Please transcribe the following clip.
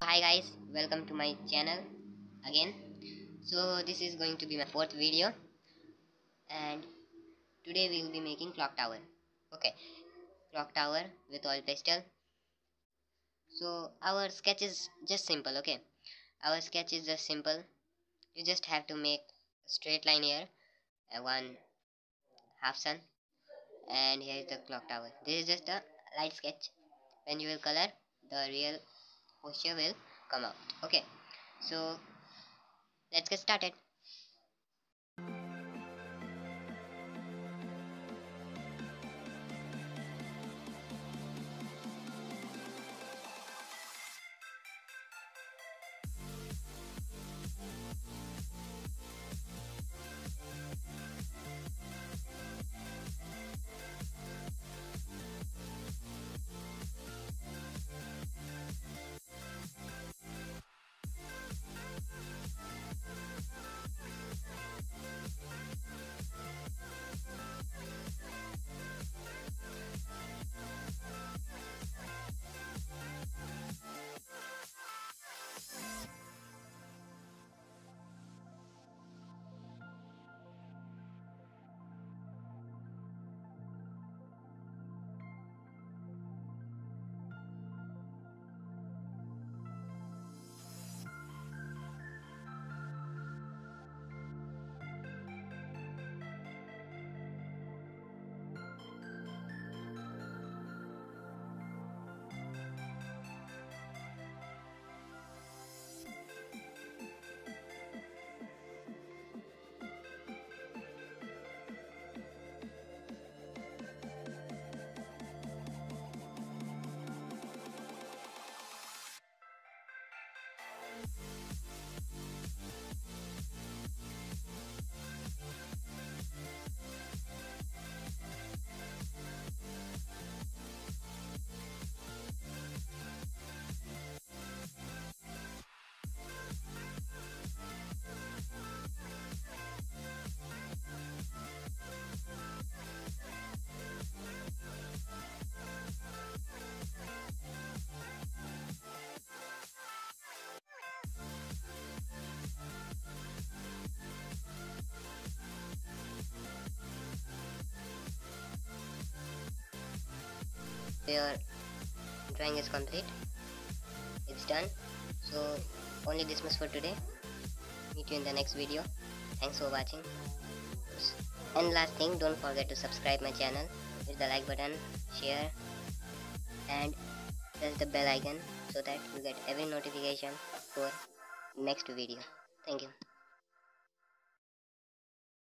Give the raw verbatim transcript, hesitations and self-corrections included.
Hi guys, welcome to my channel again. So this is going to be my fourth video, and today we will be making clock tower. Okay, clock tower with oil pastel. So our sketch is just simple. Okay, our sketch is just simple. You just have to make a straight line here, and one half sun, and here is the clock tower. This is just a light sketch. When you will color, the real posture will come out. Okay, so let's get started. Your drawing is complete, it's done. So only this much for today. Meet you in the next video. Thanks for watching. And last thing, don't forget to subscribe my channel, hit the like button, share, and press the bell icon so that you get every notification for next video. Thank you.